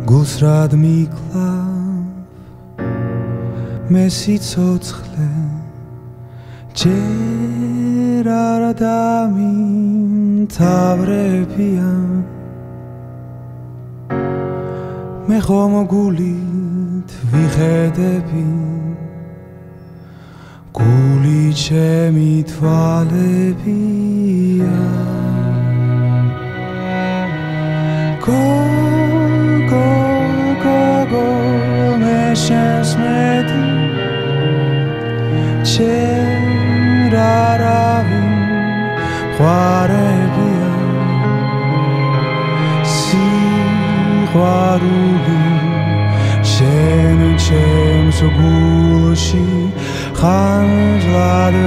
გულსრად მიკლავ მე სიცოცხლე ჯერ არ დამიმთავრებია მე ხომ გულით ვიხედები გული ჩემი თვალებია მე შენს მეტი ჯერ არავინ ხვარებია სიყვარული შენ ჩემს გულში ხანჯლად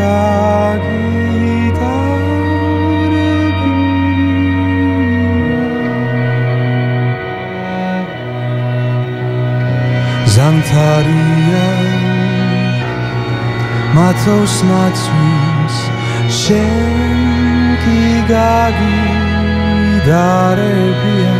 ზამთარია მათოს მაცვის შენ კი გაგიდარებია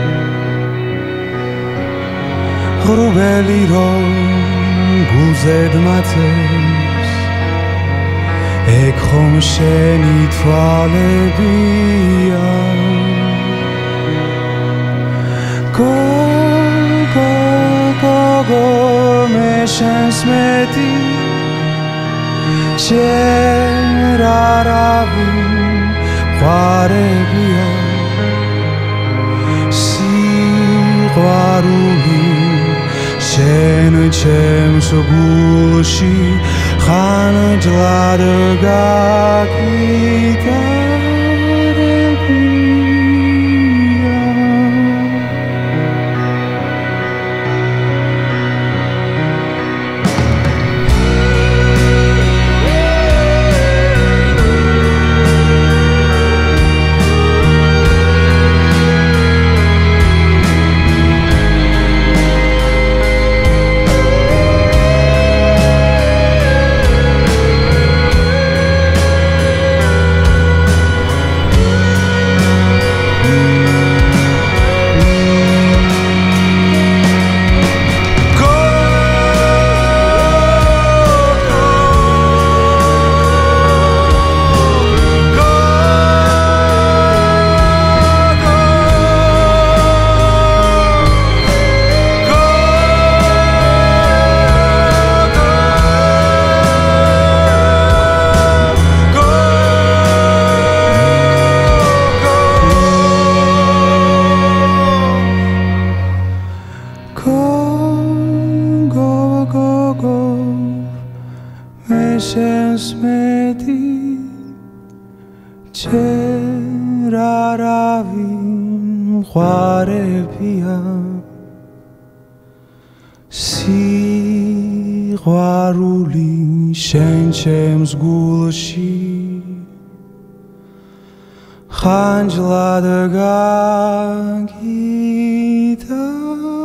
ღრუბელი რომ გულზედ მათებს ეგ ხომ შენი თვალებია მე შენს მეტი ჯერ არავინ ხვარებია სიყვარული შენ ჩემს გულში ხანჯლად გაგიდარებია მე შენს მეტი ჯერ არავინ ხვარებია სიყვარული შენ ჩემს გულში ხანჯლად გაგიდარებია